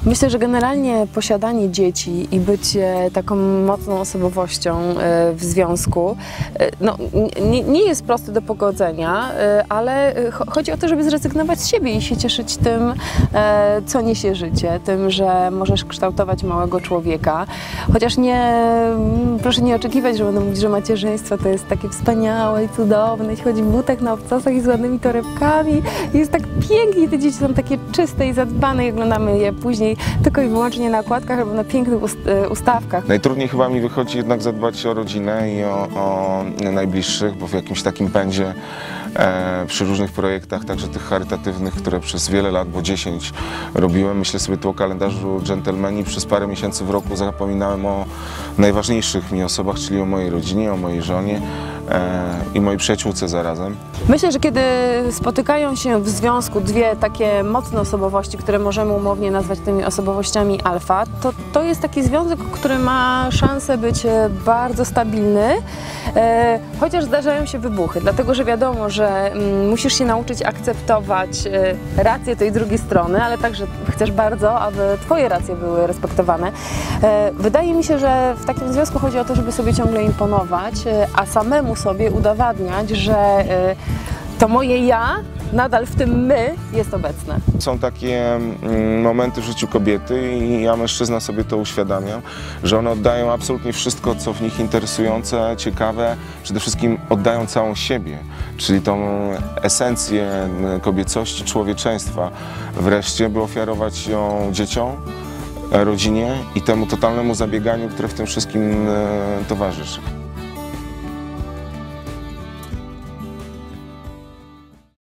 Myślę, że generalnie posiadanie dzieci i bycie taką mocną osobowością w związku nie jest proste do pogodzenia, ale chodzi o to, żeby zrezygnować z siebie i się cieszyć tym, co niesie życie, tym, że możesz kształtować małego człowieka. Chociaż proszę nie oczekiwać, że będę mówić, że macierzyństwo to jest takie wspaniałe i cudowne, i chodzi w butach na obcasach i z ładnymi torebkami. Jest tak pięknie, te dzieci są takie czyste i zadbane i oglądamy je później tylko i wyłącznie na okładkach albo na pięknych ustawkach. Najtrudniej chyba mi wychodzi jednak zadbać o rodzinę i o najbliższych, bo w jakimś takim pędzie przy różnych projektach, także tych charytatywnych, które przez wiele lat, bo 10 robiłem, myślę sobie tu o kalendarzu dżentelmeni, przez parę miesięcy w roku zapominałem o najważniejszych mi osobach, czyli o mojej rodzinie, o mojej żonie i mojej przyjaciółce zarazem. Myślę, że kiedy spotykają się w związku dwie takie mocne osobowości, które możemy umownie nazwać tymi osobowościami alfa, to jest taki związek, który ma szansę być bardzo stabilny, chociaż zdarzają się wybuchy, dlatego że wiadomo, że musisz się nauczyć akceptować rację tej drugiej strony, ale także chcesz bardzo, aby twoje racje były respektowane. Wydaje mi się, że w takim związku chodzi o to, żeby sobie ciągle imponować, a samemu sobie udowadniać, że to moje ja nadal w tym my jest obecne. Są takie momenty w życiu kobiety i ja, mężczyzna, sobie to uświadamiam, że one oddają absolutnie wszystko, co w nich interesujące, ciekawe, przede wszystkim oddają całą siebie, czyli tą esencję kobiecości, człowieczeństwa wreszcie, by ofiarować ją dzieciom, rodzinie i temu totalnemu zabieganiu, które w tym wszystkim towarzyszy.